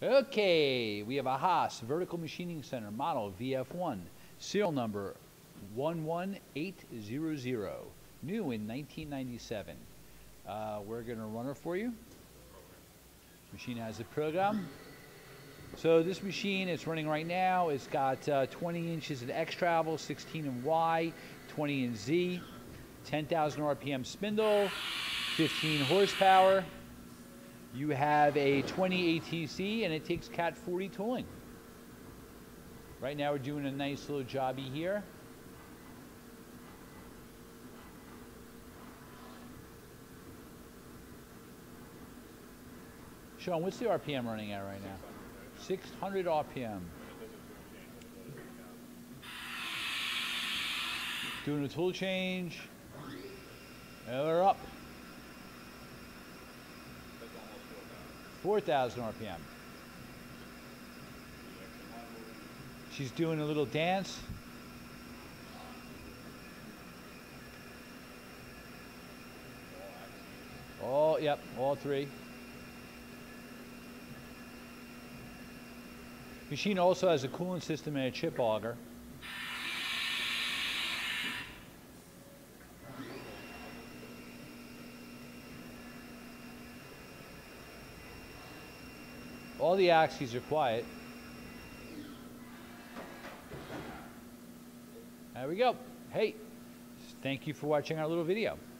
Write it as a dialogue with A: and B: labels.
A: Okay, we have a Haas Vertical Machining Center model VF1, serial number 11800, new in 1997. We're going to run her for you. Machine has a program. So this machine is running right now. It's got 20 inches in X travel, 16 in Y, 20 in Z, 10,000 RPM spindle, 15 horsepower. You have a 20 ATC and it takes Cat 40 tooling. Right now we're doing a nice little jobby here. Sean, what's the RPM running at right now? 600 RPM. Doing a tool change. And we're up. 4,000 RPM. She's doing a little dance. Oh, yep, all three. Machine also has a coolant system and a chip auger. All the axes are quiet. There we go. Hey, thank you for watching our little video.